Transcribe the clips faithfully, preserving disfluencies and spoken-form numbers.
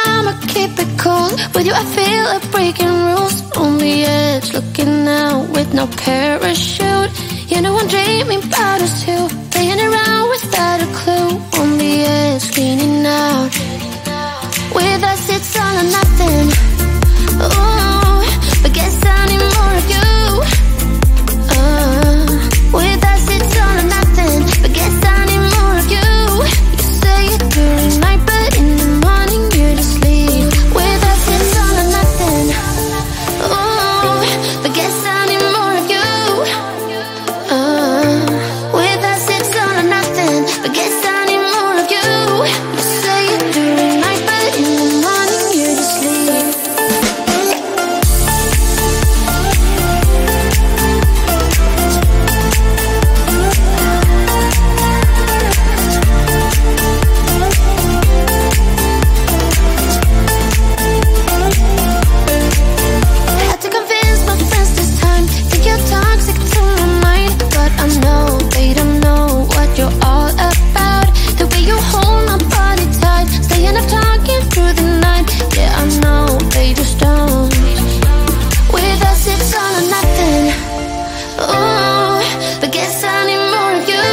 I'ma keep it cool. With you I feel like breaking rules. On the edge, looking out with no parachute. You know I'm dreaming about us too. Playing around without a clue. On the edge, leaning out. With us it's all or nothing. Ooh, but guess I need more of you. uh, With us it's all or nothing. But guess I need more of you. You say it during night, but in the morning you're just sleep. With us it's all or nothing. Ooh, but guess I need more of you. uh, With us it's all or nothing. But guess I need more of you. You say it during night, but in the morning you're just sleep. Had to convince my friends this time. Think you're toxic to my mind, but I know they don't know what you're all about. The way you hold my body tight, staying up talking through the night. Yeah, I know they just don't. With us it's all or nothing. Ooh, but guess I need more of you.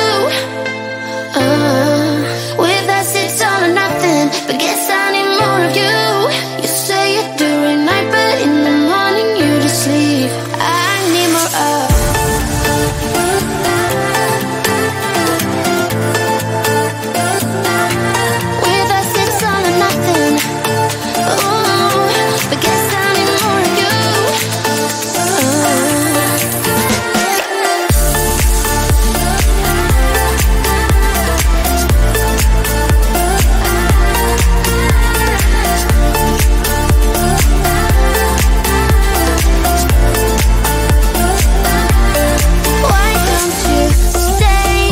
uh, With us it's all or nothing. But guess I need more of you. You say it during night, but in the morning you just sleep. I need more of. With us it's all or nothing. Ooh, but guess I need more of you. Why don't you stay?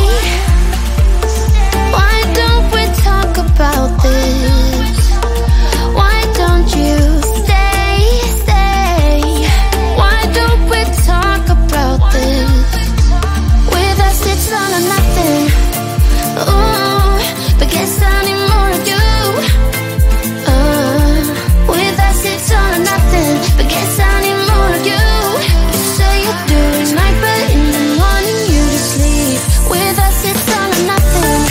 Why don't we talk about this? Why don't you stay, stay? Why don't we talk about this? With us it's all or nothing. Ooh, but guess I need more of you. uh, With us it's all or nothing. But guess I need more of you. You say it during night, but in the morning you just sleep. With us it's all or nothing.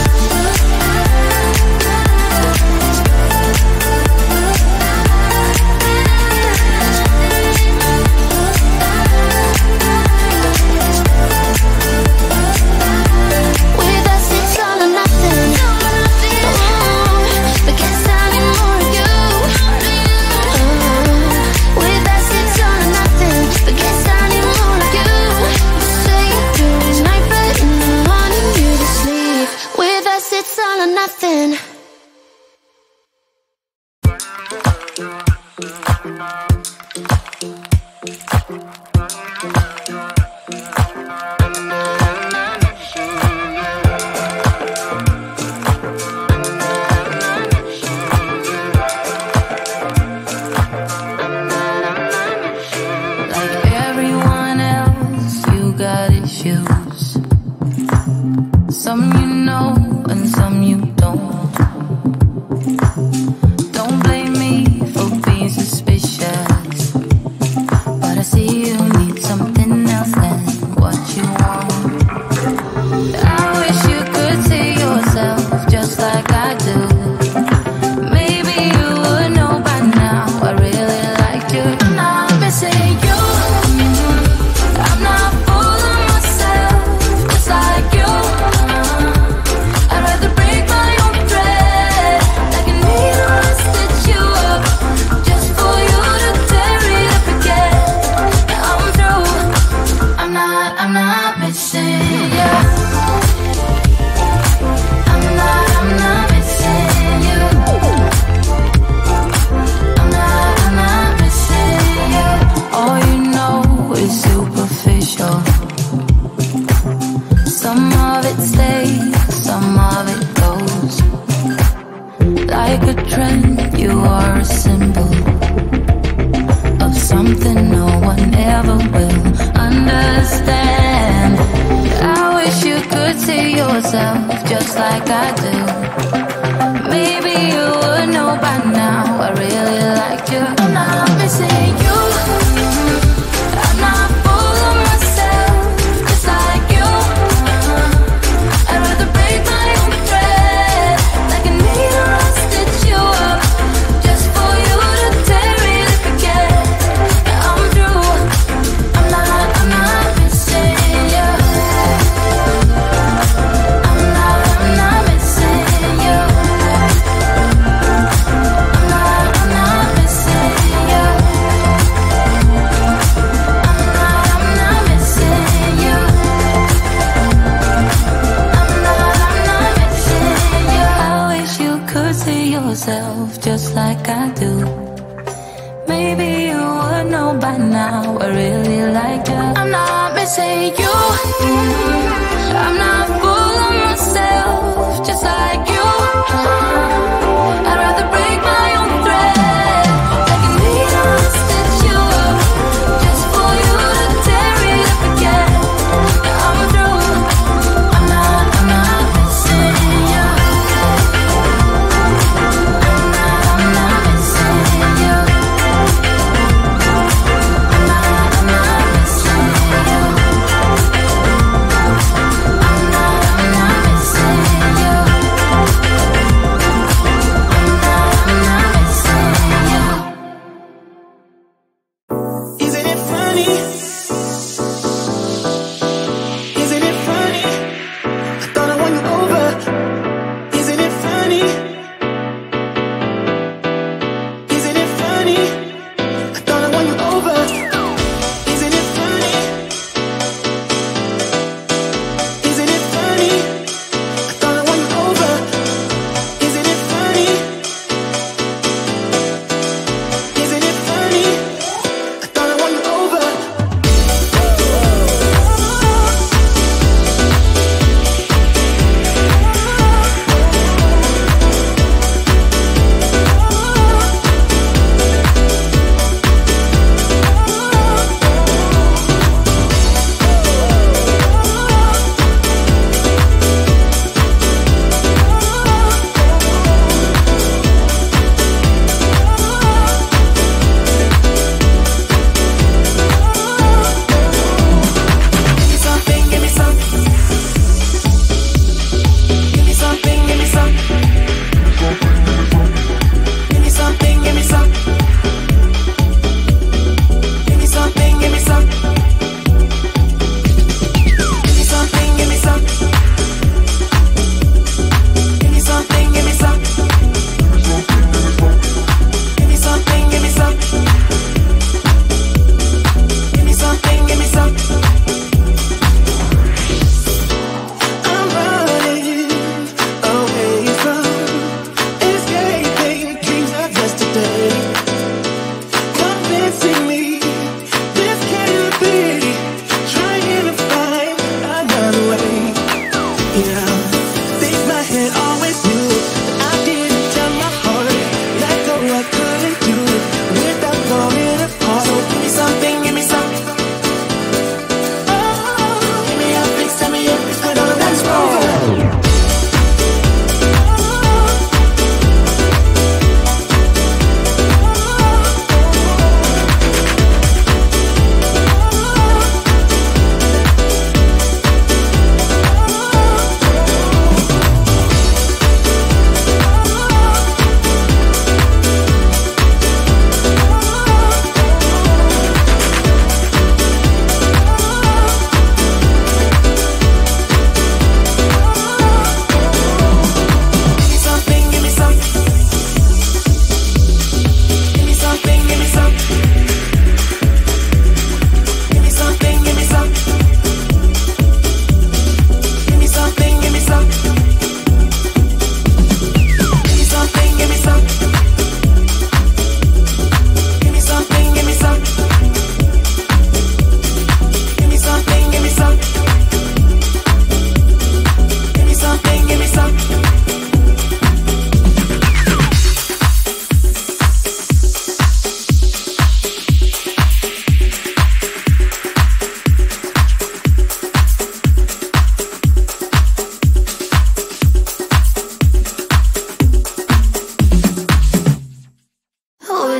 With us it's all or nothing. Ooh, but guess I need more of you. uh, With us it's all or nothing. But guess I need more of you. You say it during night, but in the morning you just sleep. With us it's all or nothing. Like everyone else, you got issues. Some you know and some you don't. Don't blame me for being suspicious, but I see you need something else than what you want. I wish you could see yourself just like I do. Maybe you would know by now I really liked you. I'm not missing you. I'm not fooling myself just like you. I'd rather break my own thread like a needle and stitch you up just for you to tear it up again. Now I'm through. I'm not, I'm not missing you. I'm not, I'm not missing you. I'm not, I'm not missing you. All you know is superficial. Some of it stays, some of it goes. Like a trend, you are a symbol of something no one ever will understand. I wish you could see yourself just like I do. Maybe you would know by now like you. I'm not missing you. I'm not full of myself, just like you. I'd rather break my own thread, like a needle I'll stitch you up, just for you to tear it up again. Yeah, I'm through. I'm not, I'm not missing you. I'm not, I'm not missing you. I'm not, I'm not missing you. I'm not, I'm not missing you. I'm not, I'm not missing you. I wish you could see yourself just like I do. Maybe you would know by now I really like you. I'm not missing you. I'm not full of myself, just like you. I'd rather break my own thread, like a needle to stitch you up, just for you to tear it up again. Yeah, I'm through. I'm not, I'm not missing you. I'm not, I'm not missing you. I'm not, I'm not missing you. I'm not,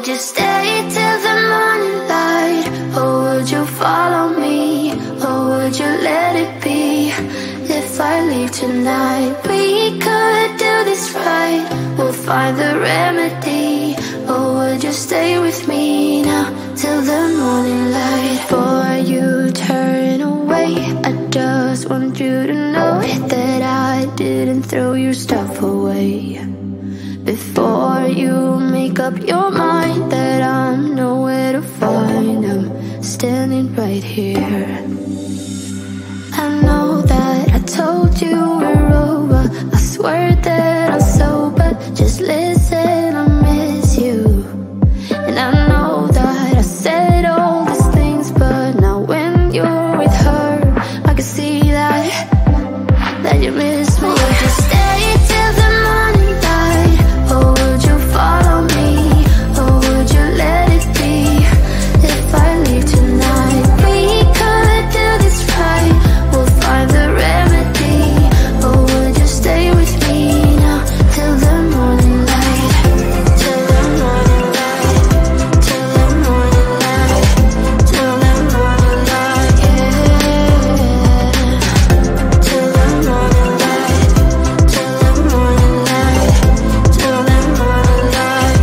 you stay till the morning light? Or would you follow me? Or would you let it be? If I leave tonight, we could do this right. We'll find the remedy. Or would you stay with me now till the morning light? Before you turn away, I just want you to know that I didn't throw your stuff away. Before you make up your mind that I'm nowhere to find, I'm standing right here. I know that I told you we're over, I swear that I'm sober. Just listen, I miss you. And I know that I said all these things, but now when you're with her, I can see that, that you miss me. Would you stay till the morning light? Or would you follow me? Or would you let it be? If I leave tonight, we could do this right. We'll find the remedy. Or would you stay with me now till the morning light? Till the morning light. Till the morning light. Till the morning light, yeah. Till the morning light. Till the morning light. Till the morning light,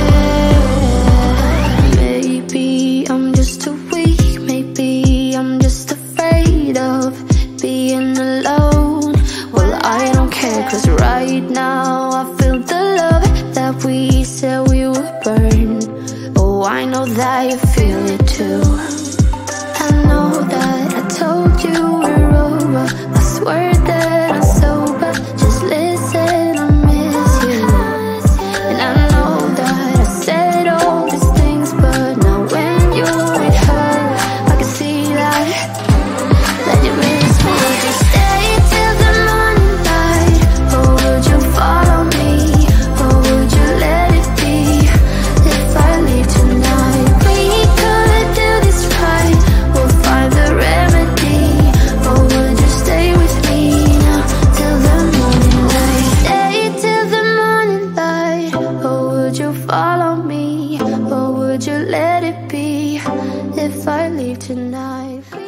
yeah. Maybe I'm just too weak. Maybe I'm just afraid of being alone. Well, I don't care, cause right now I feel the love that we said we would burn. Oh, I know that you feel it too. I know that I told you we're over, I swear that I'm sober. Just listen, I miss you. And I know that I said all these things, but now when you're with her, I can see that, that you miss me. Would you stay till the morning light? Or would you follow me? Or would you let it be? If I leave tonight, we could do this right. We'll find the remedy. Or would you stay with me now till the morning light? Stay till the morning light. Or would you follow me? Or would you let it be? If I leave tonight.